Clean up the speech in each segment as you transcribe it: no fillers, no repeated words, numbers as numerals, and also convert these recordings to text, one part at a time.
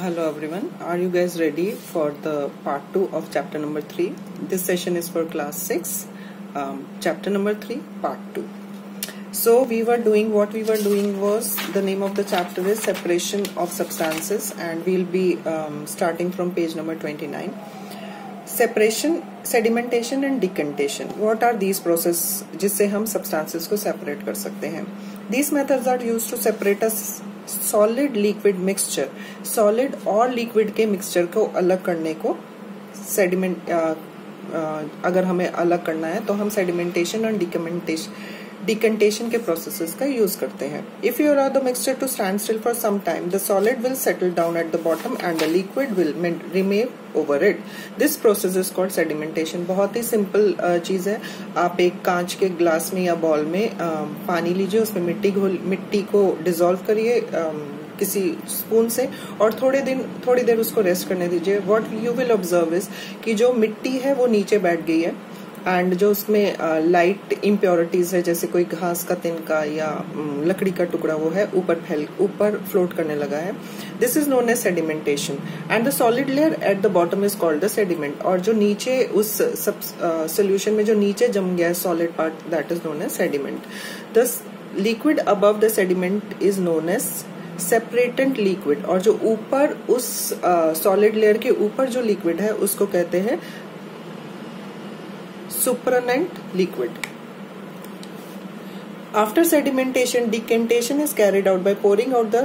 Hello everyone, are you guys ready for the part 2 of chapter number 3? This session is for class 6, chapter number 3, part 2. So what we were doing was, the name of the chapter is Separation of Substances, and we'll be starting from page number 29. Separation, sedimentation and decantation. What are these processes जिससे हम substances को separate कर सकते हैं? These methods are used to separate a solid liquid mixture. Solid और liquid के mixture को अलग करने को sediment अगर हमें अलग करना है तो हम sedimentation और decantation के processes का use करते हैं. If you allow the mixture to stand still for some time, the solid will settle down at the bottom and the liquid will remain over it. This process is called sedimentation. बहुत ही simple चीज है. आप एक कांच के glass में या ball में पानी लीजिए, उसमें मिट्टी को डिसॉल्व करिए किसी स्पून से और थोड़ी देर उसको रेस्ट करने दीजिए. What you will observe is कि जो मिट्टी है वो नीचे बैठ गई है एंड जो उसमें लाइट इम्प्योरिटीज है, जैसे कोई घास का तिनका या लकड़ी का टुकड़ा, वो है ऊपर फ्लोट करने लगा है. This is known as sedimentation and the solid layer at the bottom is called the sediment. और जो नीचे उस सोल्यूशन में जो नीचे जम गया है solid part, that is known as sediment. The liquid above the sediment is known as supernatant liquid. और जो ऊपर उस सॉलिड लेयर के ऊपर जो लिक्विड है उसको कहते हैं supernant liquid. After sedimentation, decantation is carried out by pouring out the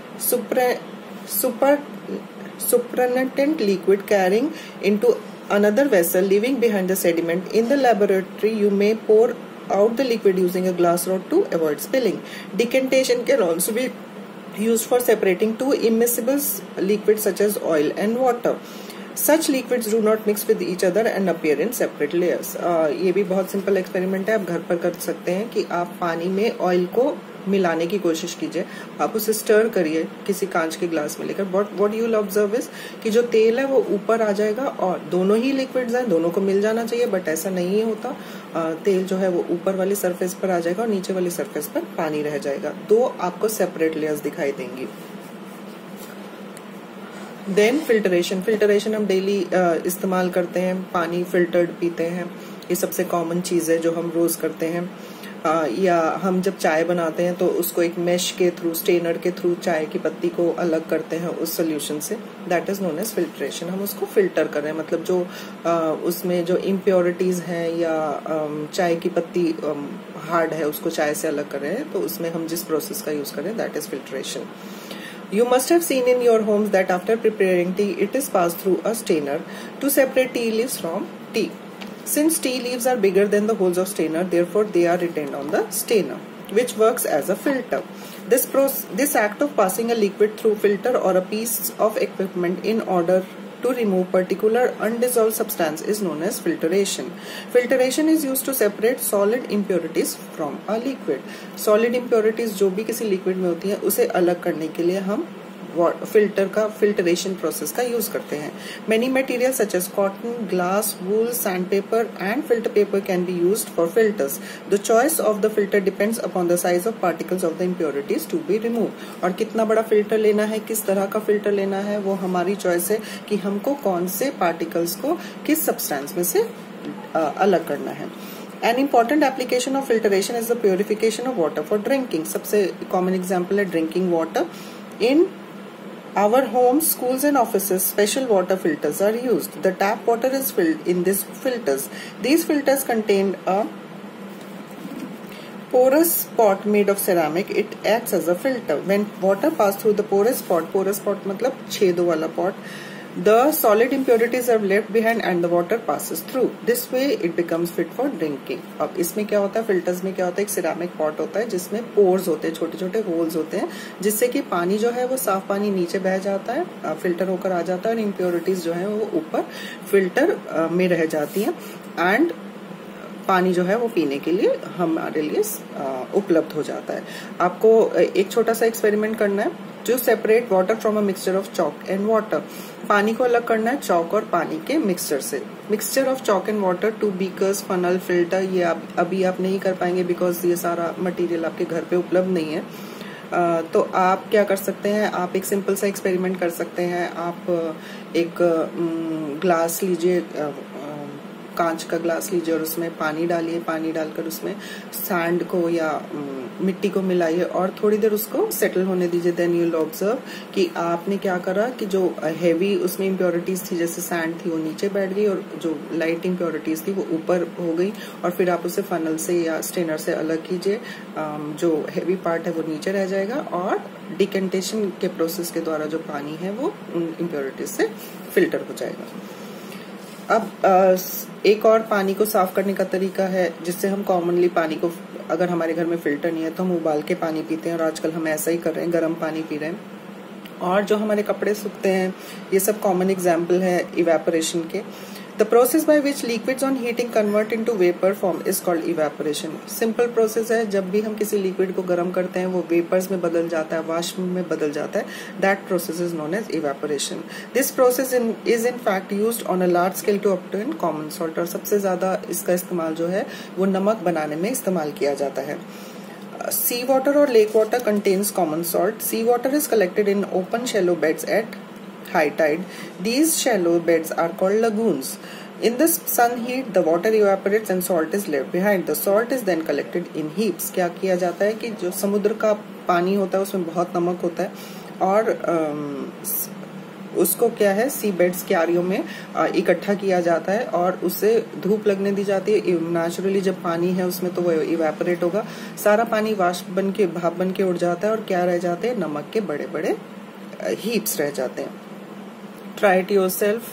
supernant liquid carrying into another vessel, leaving behind the sediment. In the laboratory, you may pour out the liquid using a glass rod to avoid spilling. Decantation can also be used for separating two immiscible liquids such as oil and water. Such liquids do not mix with each other and appear in separate layers. ये भी बहुत simple experiment है, आप घर पर कर सकते हैं कि आप पानी में ऑयल को मिलाने की कोशिश कीजिए. आप उसे स्टर करिए किसी कांच के ग्लास में लेकर. What you will observe is कि जो तेल है वो ऊपर आ जाएगा और दोनों ही लिक्विड्स हैं, दोनों को मिल जाना चाहिए, बट ऐसा नहीं होता. तेल जो है वो ऊपर वाली सरफेस पर आ जाएगा और नीचे वाली सरफेस पर पानी रह जाएगा. दो आपको सेपरेट लेयर्स दिखाई देंगी. देन फिल्टरेशन हम डेली इस्तेमाल करते हैं. पानी फिल्टर्ड पीते हैं, ये सबसे कॉमन चीज है जो हम रोज करते हैं. या हम जब चाय बनाते हैं तो उसको एक मेश के थ्रू, स्टेनर के थ्रू चाय की पत्ती को अलग करते हैं उस सोल्यूशन से. That is known as filtration. हम उसको फिल्टर कर रहे हैं, मतलब जो उसमें जो इम्प्योरिटीज हैं या चाय की पत्ती हार्ड है उसको चाय से अलग कर रहे हैं, तो उसमें हम जिस प्रोसेस का यूज कर रहे हैं that is filtration. You must have seen in your homes that after preparing tea, it is passed through a strainer to separate tea leaves from tea. Since tea leaves are bigger than the holes of strainer, therefore they are retained on the strainer, which works as a filter. This act of passing a liquid through filter or a piece of equipment in order to remove particular undissolved substance is known as filtration. Filtration is used to separate solid impurities from a liquid. Solid impurities जो भी किसी liquid में होती है उसे अलग करने के लिए हम फिल्टरेशन प्रोसेस का यूज करते हैं. Many materials such as cotton, glass, wool, sandpaper and filter paper can be used for filters. The choice of the filter depends upon the size of particles of the impurities to be removed. और कितना बड़ा filter लेना है, किस तरह का filter लेना है, वो हमारी चॉइस है कि हमको कौन से पार्टिकल्स को किस सब्सटेंस में से अलग करना है. An important application of filtration is the purification of water for drinking. सबसे common example है drinking water. In our homes, schools and offices, special water filters are used. The tap water is filled in these filters. These filters contain a porous pot made of ceramic. It acts as a filter. When water passes through the porous pot मतलब छेदों वाला pot, the solid impurities are left behind and the water passes through. This way it becomes fit for drinking. अब इसमें क्या होता है, filters में क्या होता है, एक सिरामिक पॉट होता है जिसमें पोर्स होते हैं, छोटे छोटे होल्स होते हैं, जिससे कि पानी जो है वो साफ पानी नीचे बह जाता है, फिल्टर होकर आ जाता है और इम्प्योरिटीज जो है वो ऊपर फिल्टर में रह जाती हैं एंड पानी जो है वो पीने के लिए हमारे लिए उपलब्ध हो जाता है. आपको एक छोटा सा एक्सपेरिमेंट करना है. To separate water from a mixture of chalk and water. पानी को अलग करना है चौक और पानी के मिक्सचर से. Mixture of chalk and water, 2 beakers, funnel, filter, ये अभी आप नहीं कर पाएंगे बिकॉज ये सारा मटेरियल आपके घर पे उपलब्ध नहीं है. तो आप क्या कर सकते हैं, आप एक सिंपल सा एक्सपेरिमेंट कर सकते हैं। आप एक ग्लास लीजिए, कांच का ग्लास लीजिए और उसमें पानी डालिए, पानी डालकर उसमें सैंड को या मिट्टी को मिलाइए और थोड़ी देर उसको सेटल होने दीजिए। देन यू विल ऑब्जर्व कि आपने क्या करा कि जो हैवी उसमें इम्प्योरिटीज थी, जैसे सैंड थी, वो नीचे बैठ गई और जो लाइट इम्प्योरिटीज थी वो ऊपर हो गई। और फिर आप उसे फनल से या स्ट्रेनर से अलग कीजिए, जो हैवी पार्ट है वो नीचे रह जाएगा और डिकेंटेशन के प्रोसेस के द्वारा जो पानी है वो उन इम्प्योरिटीज से फिल्टर हो जाएगा। अब एक और पानी को साफ करने का तरीका है जिससे हम कॉमनली पानी को, अगर हमारे घर में फिल्टर नहीं है तो हम उबाल के पानी पीते हैं, और आजकल हम ऐसा ही कर रहे हैं, गर्म पानी पी रहे हैं। और जो हमारे कपड़े सूखते हैं, ये सब कॉमन एग्जाम्पल है इवेपोरेशन के। The process by which liquids on heating convert into vapor form is called evaporation. Simple process है, जब भी हम किसी लिक्विड को गर्म करते हैं वो वेपर्स में बदल जाता है, वाष्प में बदल जाता है। That process is known as evaporation. This process is in fact used on a large scale to obtain common salt. और सबसे ज्यादा इसका इस्तेमाल जो है वो नमक बनाने में इस्तेमाल किया जाता है। Sea water or lake water contains common salt. Sea water is collected in open shallow beds at high tide. These shallow beds are called lagoons. In the sun heat, the water evaporates and salt is left behind. The salt is then collected in heaps. क्या किया जाता है कि जो समुद्र का पानी होता है उसमें बहुत नमक होता है और उसको क्या है सी बेड्स क्यारियों में इकट्ठा किया जाता है और उसे धूप लगने दी जाती है। नेचुरली जब पानी है उसमें तो वो इवेपोरेट होगा, सारा पानी वाष्प बन के, भाप बन के उड़ जाता है और क्या रह जाते हैं, नमक के बड़े बड़े हीप्स रह जाते हैं। Try it yourself.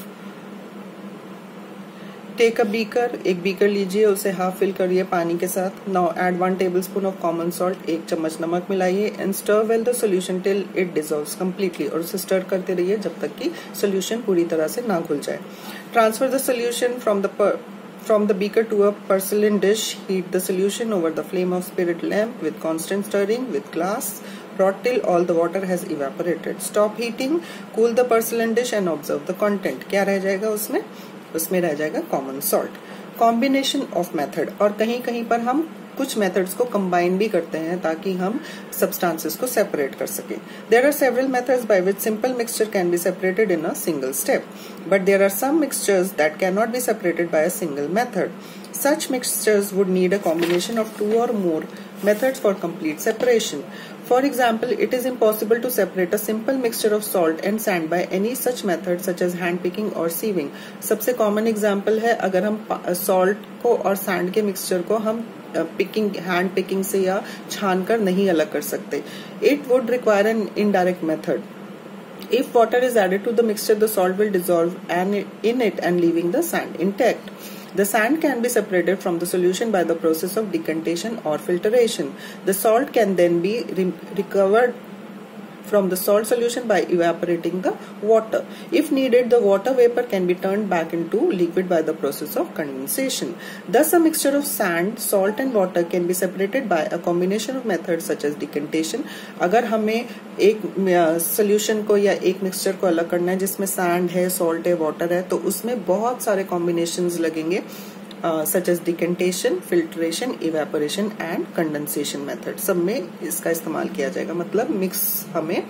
Take a beaker, एक बीकर लीजिए, उसे हाफ फिल करिए पानी के साथ। Now add 1 tablespoon of common salt, 1 चम्मच नमक मिलाइए and stir well the solution till it dissolves completely. और उसे स्टर करते रहिए जब तक कि सोल्यूशन पूरी तरह से ना घुल जाए। Transfer the solution from the beaker to a porcelain dish. Heat the solution over the flame of spirit lamp with constant stirring with glass pot till all the water has evaporated. Stop heating, cool the porcelain dish and observe the content. क्या रह जाएगा उसमें? उसमें रह जाएगा common salt. Combination of method, और कहीं कहीं पर हम कुछ मेथड्स को कंबाइन भी करते हैं ताकि हम सब्सटेंसेस को सेपरेट कर सकें। There are several methods by which simple mixture can be separated in a single step, but there are some mixtures that cannot be separated by a single method. Such mixtures would need a combination of 2 or more methods for complete separation. For example, it is impossible to separate a simple mixture of salt and sand by any such method such as hand picking or sieving. सबसे common example है, अगर हम salt को और sand के mixture को हम hand picking से या छान कर नहीं अलग कर सकते। It would require an indirect method. If water is added to the mixture, the salt will dissolve in it and leaving the sand intact. The sand can be separated from the solution by the process of decantation or filtration. The salt can then be recovered from the salt solution by evaporating the water. If needed, the water vapor can be turned back into liquid by the process of condensation. Thus, a mixture of sand, salt and water can be separated by a combination of methods such as decantation. अगर हमें एक solution को या एक mixture को अलग करना है जिसमें सैंड है, सॉल्ट है, वाटर है, तो उसमें बहुत सारे कॉम्बिनेशंस लगेंगे, such as decantation, filtration, evaporation and condensation method. सब में इसका इस्तेमाल किया जाएगा। मतलब हमें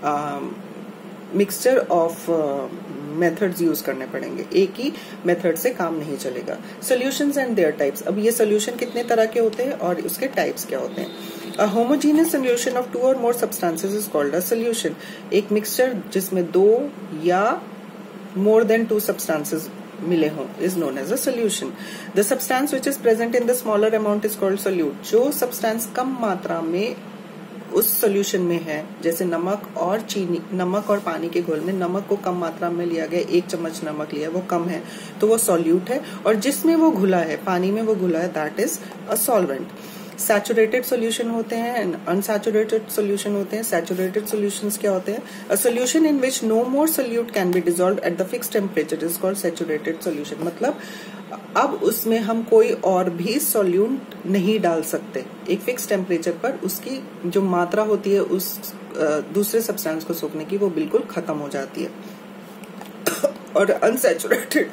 मिक्सचर ऑफ मेथड्स यूज करने पड़ेंगे, एक ही मेथड से काम नहीं चलेगा। Solutions and their types. अब ये सोल्यूशन कितने तरह के होते हैं और उसके टाइप्स क्या होते हैं? A homogeneous solution of 2 or more substances is called a solution. एक मिक्सचर जिसमें 2 या more than 2 substances मिले हों is known as a solution. The substance which is present in the smaller amount is called solute. जो substance कम मात्रा में उस सोल्यूशन में है, जैसे नमक और चीनी, नमक और पानी के घोल में नमक को कम मात्रा में लिया गया, 1 चम्मच नमक लिया, वो कम है तो वो सॉल्यूट है, और जिसमें वो घुला है, पानी में वो घुला है, that is a solvent. Saturated solution होते हैं एंड अनसैचुरेटेड सोल्यूशन होते हैं। सैचुरेटेड सोल्यूशंस क्या होते हैं? A solution in which no more solute can be dissolved at the fixed temperature is called saturated solution. मतलब अब उसमें हम कोई और भी सोल्यूट नहीं डाल सकते, एक फिक्स टेम्परेचर पर उसकी जो मात्रा होती है उस दूसरे सब्सटेंस को सोखने की वो बिल्कुल खत्म हो जाती है। और अनसैचुरेटेड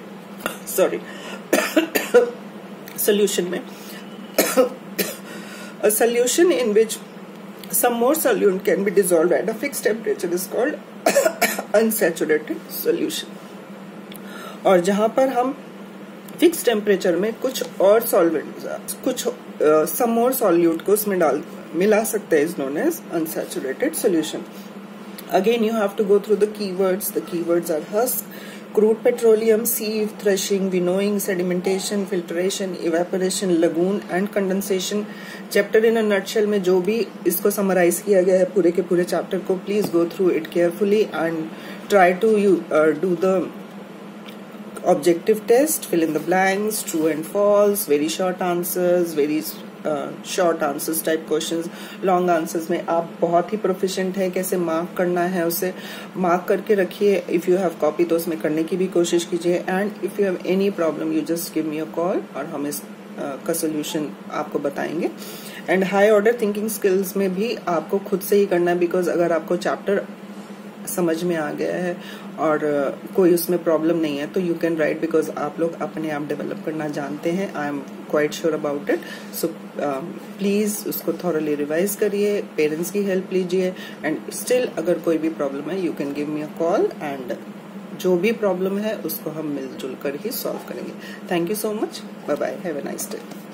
सोल्यूशन में a solution in which some more solute can be dissolved at a fixed temperature is called unsaturated solution. और जहां पर हम फिक्स टेम्परेचर में कुछ और सॉल्वेंट कुछ सम मोर सॉल्यूट को उसमें मिला सकते हैं, is known as unsaturated solution. Again you have to go through the keywords are husk, crude petroleum, sieve, threshing, winnowing, sedimentation, filtration, evaporation, lagoon and condensation. Chapter in a nutshell में जो भी इसको summarise किया गया है पूरे के पूरे चैप्टर को, please go through it carefully and try to do the objective test, fill in the blanks, true and false, very short answers, very short answers type questions. long answers में आप बहुत ही proficient है, कैसे mark करना है उसे mark करके रखिए. if you have copy तो उसमें करने की भी कोशिश कीजिए. and if you have any problem you just give me a call और हम इस का सोल्यूशन आपको बताएंगे. And high order thinking skills में भी आपको खुद से ही करना है, बिकॉज अगर आपको चैप्टर समझ में आ गया है और कोई उसमें प्रॉब्लम नहीं है तो यू कैन राइट, बिकॉज आप लोग अपने आप डेवलप करना जानते हैं. I am quite sure about it. So please उसको थॉरली रिवाइज करिए, पेरेंट्स की हेल्प लीजिए. एंड स्टिल अगर कोई भी प्रॉब्लम है you can give me a call and जो भी प्रॉब्लम है उसको हम मिलजुल कर ही सॉल्व करेंगे. Thank you so much. Bye bye. Have a nice day.